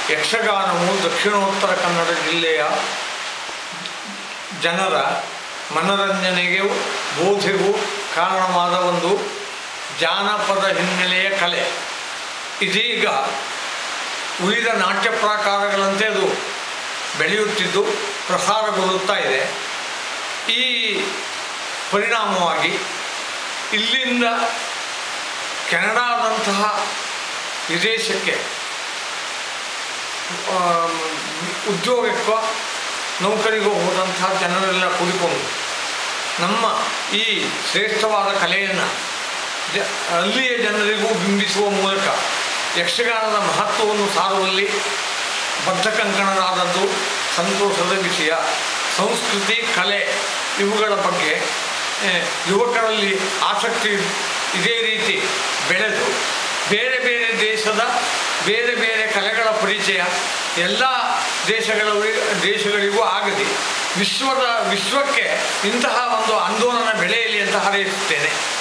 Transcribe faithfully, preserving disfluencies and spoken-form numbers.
ಯಕ್ಷಗಾನವು ದಕ್ಷಿಣೋತ್ತರ ಕನ್ನಡ ಜಿಲ್ಲೆಯ ಜನರ ಮನರಂಜನೆಗೆ ಬೋಧೆಗೂ ಕಾರಣವಾದ ಒಂದು ಜಾನಪದ ಹಿನ್ನೆಲೆಯ ಕಲೆ. ಇದೀಗ ಉಳಿದ ನಾಟ್ಯ ಪ್ರಾಕಾರಗಳಂತೆ ಅದು ಬೆಳೆಯುತ್ತಿದ್ದು ಪ್ರಸಾರಗೊಳ್ಳುತ್ತಾ ಇದೆ. ಈ ಪರಿಣಾಮವಾಗಿ ಇಲ್ಲಿಂದ ಕೆನಡಾದಂತಹ ವಿದೇಶಕ್ಕೆ ಉದ್ಯೋಗಕ್ಕೋ ನೌಕರಿಗೂ ಹೋದಂತಹ ಜನರೆಲ್ಲ ಕೂಡಿಕೊಂಡು ನಮ್ಮ ಈ ಶ್ರೇಷ್ಠವಾದ ಕಲೆಯನ್ನು ಜ ಅಲ್ಲಿಯ ಜನರಿಗೂ ಬಿಂಬಿಸುವ ಮೂಲಕ ಯಕ್ಷಗಾನದ ಮಹತ್ವವನ್ನು ಸಾರುವಲ್ಲಿ ಬದ್ಧಕಂಕಣರಾದದ್ದು ಸಂತೋಷದ ವಿಷಯ. ಸಂಸ್ಕೃತಿ, ಕಲೆ ಇವುಗಳ ಬಗ್ಗೆ ಯುವಕರಲ್ಲಿ ಆಸಕ್ತಿ ಇದೇ ರೀತಿ ಬೆಳೆದು ಬೇರೆ ಬೇರೆ ದೇಶದ ಬೇರೆ ಬೇರೆ ಕಲೆಗಳ ಪರಿಚಯ ಎಲ್ಲ ದೇಶಗಳ ದೇಶಗಳಿಗೂ ಆಗಲಿ ವಿಶ್ವದ ವಿಶ್ವಕ್ಕೆ ಇಂತಹ ಒಂದು ಆಂದೋಲನ ಬೆಳೆಯಲಿ ಅಂತ ಹಾರೈಸುತ್ತೇನೆ.